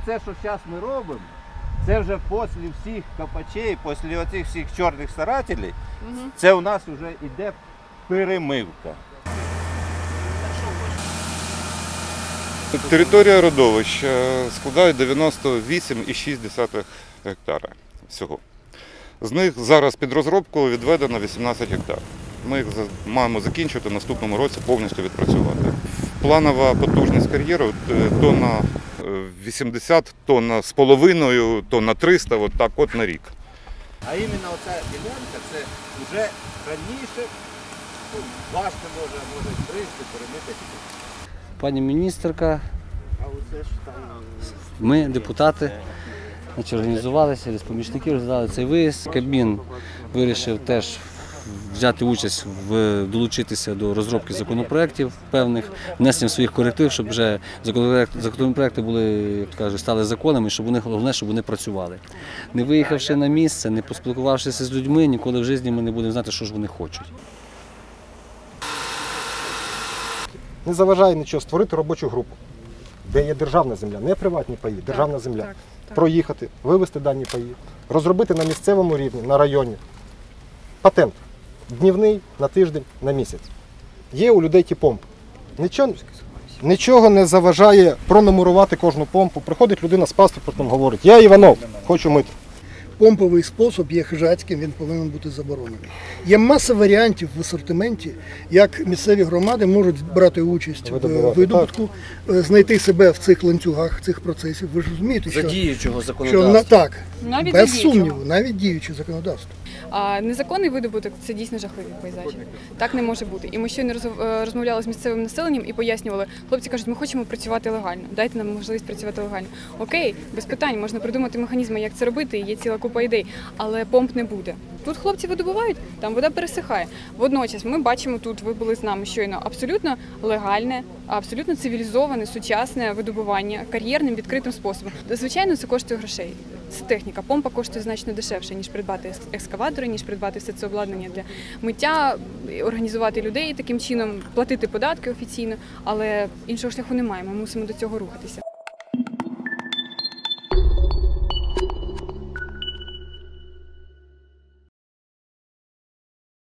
оце, що зараз ми робимо, це вже після всіх копачей, після оцих всіх чорних старателів, це у нас вже йде перемивка. Територія родовища складає 98,6 гектара всього. З них зараз під розробку відведено 18 гектар. Ми їх маємо закінчити в наступному році, повністю відпрацювати. Планова потужність кар'єру тонна 80, тонна з половиною, тонна 300, от так от на рік. А іменно оця ділянка, це вже раніше, важко може трішки перемити. Пані міністерка, ми, депутати, організувалися, через помічників розглядали цей виїзд. Кабмін вирішив теж взяти участь, долучитися до розробки законопроєктів певних, внесення своїх коректив, щоб вже законопроєкти були, як кажуть, стали законами, щоб головне, щоб вони працювали. Не виїхавши на місце, не поспілкувавшися з людьми, ніколи в житті ми не будемо знати, що ж вони хочуть. Не заважає нічого створити робочу групу, де є державна земля, не приватні паї, державна земля. Проїхати, вивести дані паї, розробити на місцевому рівні, на районі патент. Днівний, на тиждень, на місяць. Є у людей ті помпи. Нічого не заважає пронумерувати кожну помпу. Приходить людина з паспортом, говорить: я Іванов, хочу мити. Помповий спосіб є хижацьким, він повинен бути заборонений. Є маса варіантів в асортименті, як місцеві громади можуть брати участь в видобутку, знайти себе в цих ланцюгах, цих процесів. Ви ж розумієте, За діючого законодавства. Так, Навіть без сумніву, навіть діюче законодавство. А незаконний видобуток – це дійсно жахливі пейзажі. Так не може бути. І ми щойно розмовляли з місцевим населенням і пояснювали. Хлопці кажуть, ми хочемо працювати легально, дайте нам можливість працювати легально. Окей, без питань, можна придумати механізми, як це робити, є ціла купа ідей, але помп не буде. Тут хлопці видобувають, там вода пересихає. Водночас ми бачимо тут, ви були з нами щойно, абсолютно легальне, абсолютно цивілізоване, сучасне видобування кар'єрним, відкритим способом. Звичайно, це коштує грошей. Це техніка. Помпа коштує значно дешевше, ніж придбати екскаватори, ніж придбати все це обладнання для миття, організувати людей таким чином, платити податки офіційно, але іншого шляху немає, ми мусимо до цього рухатися.